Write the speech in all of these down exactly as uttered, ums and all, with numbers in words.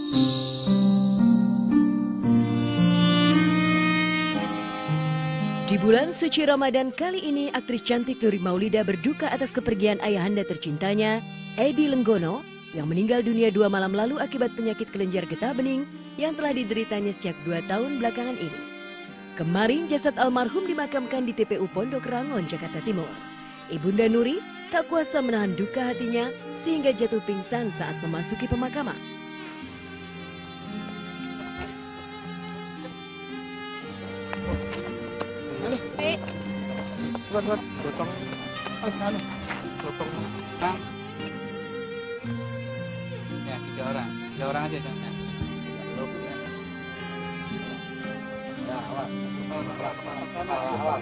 Di bulan suci Ramadan kali ini, aktris cantik Nuri Maulida berduka atas kepergian ayahanda tercintanya, Edi Lenggono, yang meninggal dunia dua malam lalu akibat penyakit kelenjar getah bening yang telah dideritanya sejak dua tahun belakangan ini. Kemarin jasad almarhum dimakamkan di T P U Pondok Rangon, Jakarta Timur. Ibunda Nuri tak kuasa menahan duka hatinya sehingga jatuh pingsan saat memasuki pemakaman. Buat buat gotong, anu, gotong. Ya tiga orang, tiga orang aja jangan. Ya awal, awal, awal.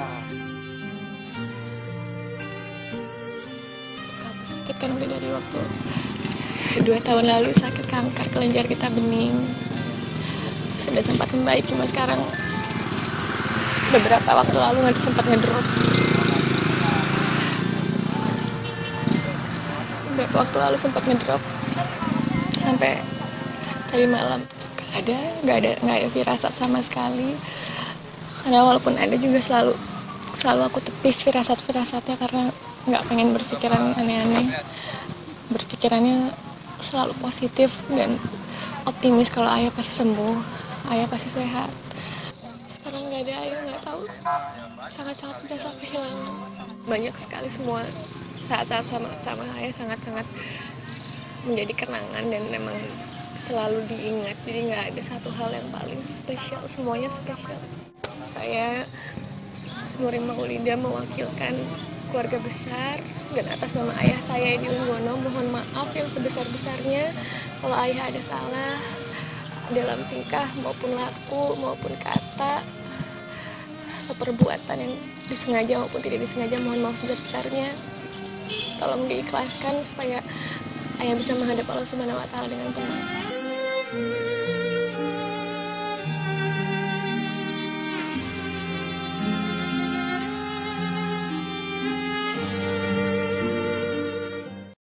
Kamu sakit kan udah dari waktu dua tahun lalu, sakit kanker kelenjar getah bening. Sudah sempat membaik, cuma sekarang beberapa waktu lalu nggak sempat ngedrop. Beberapa waktu lalu sempat ngedrop sampai tadi malam nggak ada, nggak ada, nggak ada firasat sama sekali. Karena walaupun ada juga selalu selalu aku tepis firasat-firasatnya karena nggak pengen berpikiran aneh-aneh. Berpikirannya selalu positif dan optimis kalau ayah pasti sembuh, ayah pasti sehat. Sekarang nggak ada ayah, nggak tahu, sangat-sangat berasa kehilangan. Banyak sekali semua saat-saat sama sama ayah sangat-sangat menjadi kenangan dan memang selalu diingat. Jadi nggak ada satu hal yang paling spesial, semuanya spesial. Saya Nuri Maulida mewakilkan keluarga besar dan atas nama ayah saya Edi Lenggono mohon maaf yang sebesar-besarnya kalau ayah ada salah dalam tingkah maupun laku maupun kata, seperbuatan yang disengaja maupun tidak disengaja, mohon maaf sebesar-besarnya. Tolong diikhlaskan supaya ayah bisa menghadap Allah Subhanahu wa Ta'ala dengan tenang.